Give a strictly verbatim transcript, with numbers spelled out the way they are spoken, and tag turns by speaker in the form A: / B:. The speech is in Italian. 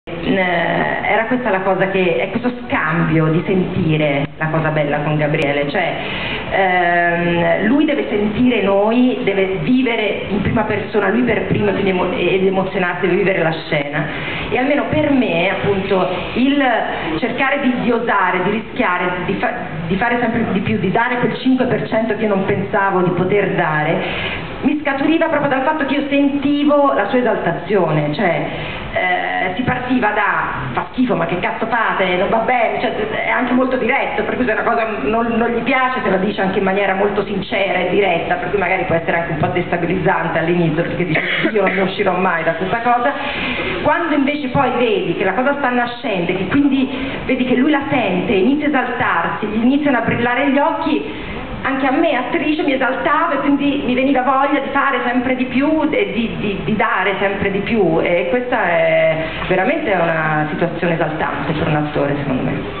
A: Era questa la cosa che è questo scambio di sentire la cosa bella con Gabriele, cioè ehm, lui deve sentire noi, deve vivere in prima persona, lui per primo, quindi emo ed emozionarsi, deve vivere la scena, e almeno per me appunto il cercare di, di osare, di rischiare, di, fa di fare sempre di più, di dare quel cinque per cento che io non pensavo di poter dare, mi scaturiva proprio dal fatto che io sentivo la sua esaltazione, cioè eh, si partiva da fa schifo ma che cazzo fate, non va bene, cioè, è anche molto diretto, per cui se una cosa non, non gli piace se la dice anche in maniera molto sincera e diretta, per cui magari può essere anche un po' destabilizzante all'inizio perché dice io non ne uscirò mai da questa cosa. Quando invece poi vedi che la cosa sta nascendo e che quindi vedi che lui la sente, inizia a esaltarsi, gli iniziano a brillare gli occhi, anche a me, attrice, mi esaltava e quindi mi veniva voglia di fare sempre di più e di, di, di dare sempre di più, e questa è veramente una situazione esaltante per un attore, secondo me.